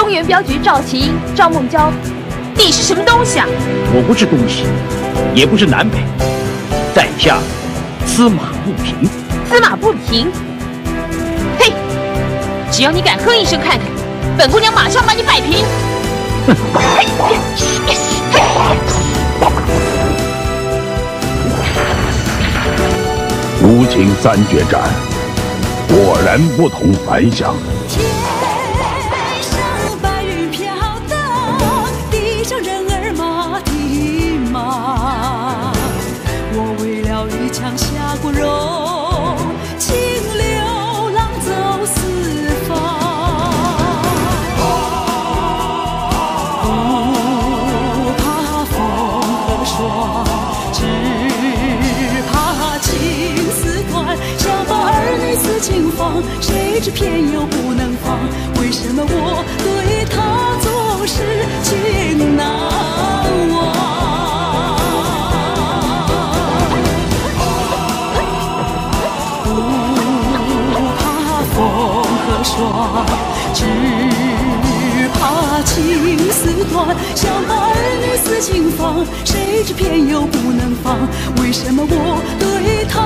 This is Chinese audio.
中原镖局赵启英、赵梦娇，你是什么东西啊？ 我不是东西，也不是南北，在下司马不平。 司马不平？嘿，只要你敢哼一声看看，本姑娘马上把你摆平。 如今三决战，果然不同凡响。 天上白云飘荡，地上人儿马蹄马。我为了一腔下骨肉，请流浪走四方。不怕风和霜，只怕情丝断。想把儿女私情放，谁知偏又不能放。为什么我对他总是情难忘？不怕风和霜，只怕情丝断。想把儿女私情放，谁知偏又不能放。为什么我对他